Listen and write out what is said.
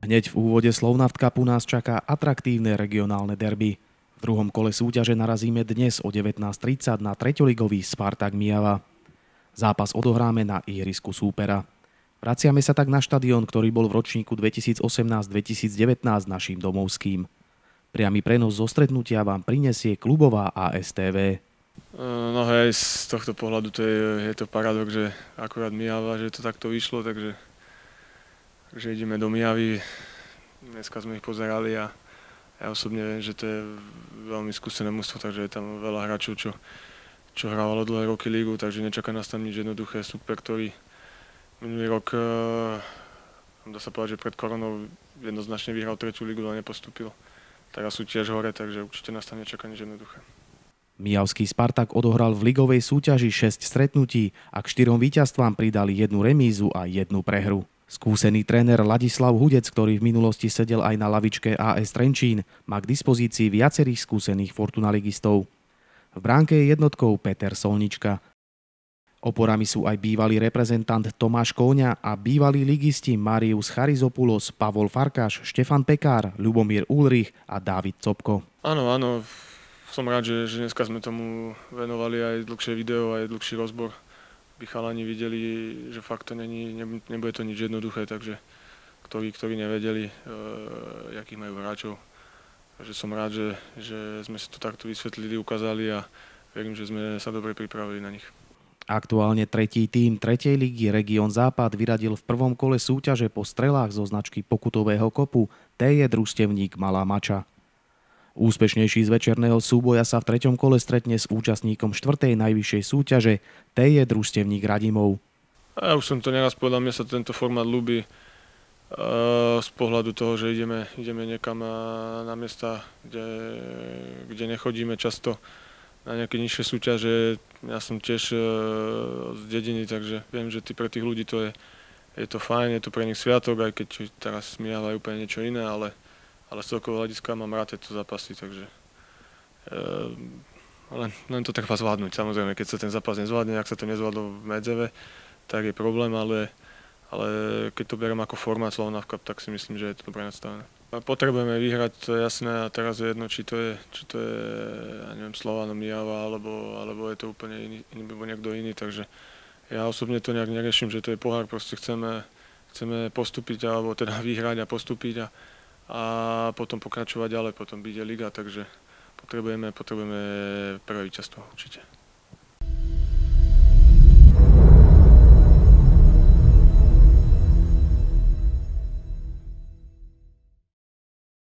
Hneď v úvode Slovnaft Cupu nás čaká atraktívne regionálne derby. V druhom kole súťaže narazíme dnes o 19:30 na treťoligový Spartak Myjava. Zápas odohráme na ihrisku súpera. Vraciame sa tak na štadión, ktorý bol v ročníku 2018-2019 naším domovským. Priamy prenos zo stretnutia vám prinesie klubová ASTV. No hej, z tohto pohľadu je to paradox, že akurát Myjava, že to takto vyšlo, takže ideme do Myjavy. Dneska sme ich pozerali a ja osobne viem, že to je veľmi skúsené mužstvo, takže je tam veľa hráčov, čo hrávalo dlhé roky lígu, takže nečaká nás tam nič jednoduché. Super, ktorý minulý rok, dá sa povedať, že pred koronou jednoznačne vyhral tretiu lígu, ale nepostúpil. Teraz sú tiež hore, takže určite nás tam nečaká nič jednoduché. Myjavský Spartak odohral v ligovej súťaži 6 stretnutí a k 4 víťazstvám pridali 1 remízu a 1 prehru. Skúsený tréner Ladislav Hudec, ktorý v minulosti sedel aj na lavičke AS Trenčín, má k dispozícii viacerých skúsených Fortunaligistov. V bránke je jednotkou Peter Solnička. Oporami sú aj bývalý reprezentant Tomáš Kóňa a bývalí ligisti Marius Charizopoulos, Pavol Farkáš, Štefan Pekár, Ľubomír Ulrich a Dávid Copko. Áno, som rád, že dneska sme tomu venovali aj dlhšie video, aj dlhší rozbor. By chalani videli, že fakt to nebude to nič jednoduché, takže ktorí nevedeli, jakých majú hráčov. Takže som rád, že sme si to takto vysvetlili, ukázali a verím, že sme sa dobre pripravili na nich. Aktuálne tretí tím 3. ligy Region Západ vyradil v prvom kole súťaže po strelách zo značky pokutového kopu TJ Družstevník Malá Mača. Úspešnejší z večerného súboja sa v 3. kole stretne s účastníkom 4. najvyššej súťaže TJ Družstevník Radimov. Ja už som to neraz povedal, mne sa tento formát ľúbi z pohľadu toho, že ideme niekam na miesta, kde nechodíme často na nejaké nižšie súťaže. Ja som tiež z dediny, takže viem, že pre tých ľudí to je to fajn, je to pre nich sviatok, aj keď teraz Myjava je úplne niečo iné, ale z celkového hľadiska mám rád tieto zápasy, takže len to treba zvládnuť. Samozrejme, keď sa ten zápas nezvládne, ak sa to nezvládlo v Medzeve, tak je problém, ale keď to beriem ako formát Slovnaft Cup, tak si myslím, že je to dobre nastavené. Potrebujeme vyhrať, to je jasné, a teraz je jedno, či to je ja neviem, Slovan Myjava, alebo je to úplne iný, alebo niekto iný, takže ja osobne to nejak neriešim, že to je pohár, proste chceme postúpiť, alebo teda vyhrať a postúpiť a potom pokračovať ďalej, potom byť liga, takže potrebujeme prvé víťazstvo určite.